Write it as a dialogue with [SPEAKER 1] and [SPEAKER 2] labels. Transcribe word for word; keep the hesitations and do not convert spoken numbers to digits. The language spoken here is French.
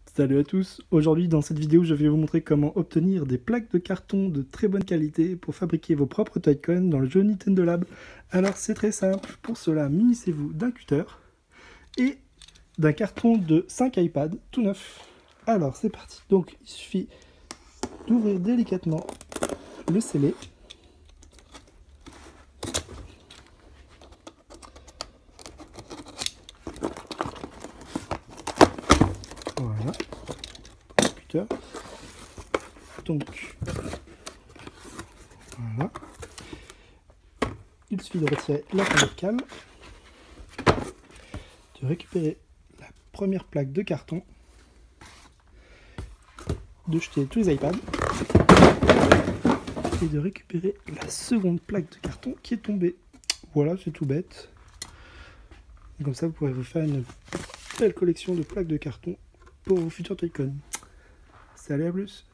[SPEAKER 1] Salut à tous, aujourd'hui dans cette vidéo je vais vous montrer comment obtenir des plaques de carton de très bonne qualité pour fabriquer vos propres Toy-Con dans le jeu Nintendo Lab. Alors c'est très simple, pour cela munissez-vous d'un cutter et d'un carton de cinq iPads tout neuf. Alors c'est parti, donc il suffit d'ouvrir délicatement le scellé. Voilà, cutter. Donc, voilà. Il suffit de retirer la première cale, de récupérer la première plaque de carton, de jeter tous les iPads et de récupérer la seconde plaque de carton qui est tombée. Voilà, c'est tout bête. Comme ça, vous pourrez vous faire une belle collection de plaques de carton pour vos futurs Toy-Con. Salut, à plus!